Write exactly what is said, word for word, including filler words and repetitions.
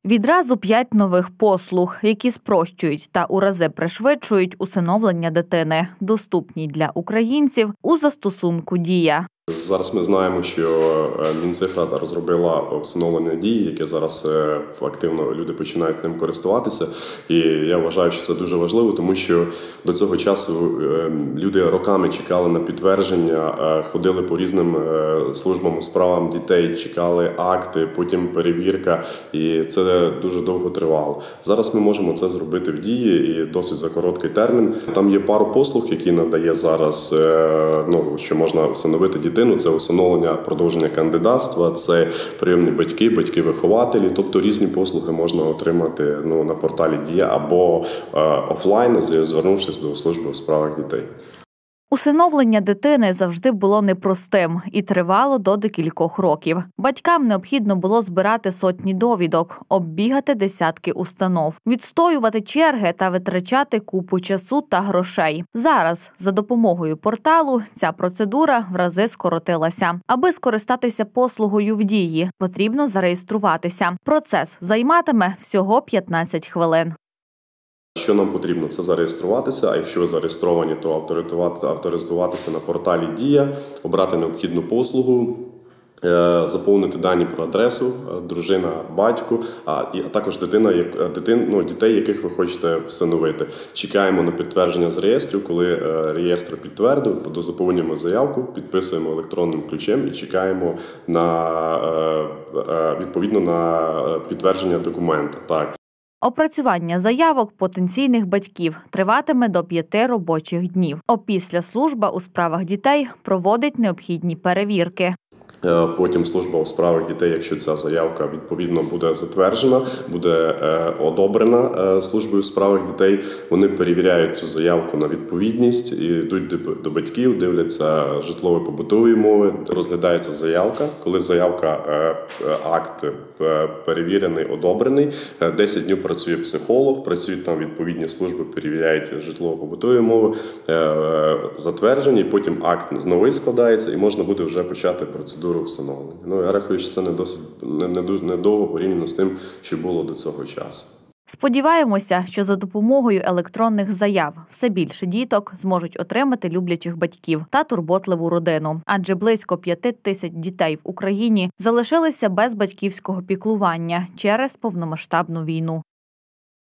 Відразу п'ять нових послуг, які спрощують та у рази пришвидшують усиновлення дитини, доступні для українців у застосунку «Дія». Зараз ми знаємо, що Мінцифра розробила усиновлення «Дії», яке зараз активно люди починають ним користуватися. І я вважаю, що це дуже важливо, тому що до цього часу люди роками чекали на підтвердження, ходили по різним службам у справам дітей, чекали акти, потім перевірка, і це дуже довго тривало. Зараз ми можемо це зробити в «Дії» і досить за короткий термін. Там є пару послуг, які надає зараз, ну, що можна усиновити дітей. Це усиновлення, продовження кандидатства, це прийомні батьки, батьки-вихователі. Тобто різні послуги можна отримати ну, на порталі «Дія» або е, офлайн, звернувшись до служби у справах дітей. Усиновлення дитини завжди було непростим і тривало до декількох років. Батькам необхідно було збирати сотні довідок, оббігати десятки установ, відстоювати черги та витрачати купу часу та грошей. Зараз, за допомогою порталу, ця процедура в рази скоротилася. Аби скористатися послугою в «Дії», потрібно зареєструватися. Процес займатиме всього п'ятнадцять хвилин. Що нам потрібно? Це зареєструватися, а якщо ви зареєстровані, то авторизуватися на порталі «Дія», обрати необхідну послугу, заповнити дані про адресу, дружина, батько, а також дитина, дитин, ну, дітей, яких ви хочете всиновити. Чекаємо на підтвердження з реєстрів. Коли реєстр підтвердив, дозаповнюємо заявку, підписуємо електронним ключем і чекаємо на, відповідно на підтвердження документа. Так. Опрацювання заявок потенційних батьків триватиме до п'яти робочих днів. Опісля служба у справах дітей проводить необхідні перевірки. Потім служба у справах дітей, якщо ця заявка відповідно буде затверджена, буде одобрена службою у справах дітей, вони перевіряють цю заявку на відповідність, і йдуть до батьків, дивляться житлово-побутові умови, розглядається заявка. Коли заявка, акт перевірений, одобрений, десять днів працює психолог, працюють там відповідні служби, перевіряють житлово-побутові умови, затверджені, потім акт новий складається і можна буде вже почати процедуру всиновлення. Ну, я рахую, що це не досить недовго порівняно з тим, що було до цього часу. Сподіваємося, що за допомогою електронних заяв все більше діток зможуть отримати люблячих батьків та турботливу родину. Адже близько п'яти тисяч дітей в Україні залишилися без батьківського піклування через повномасштабну війну.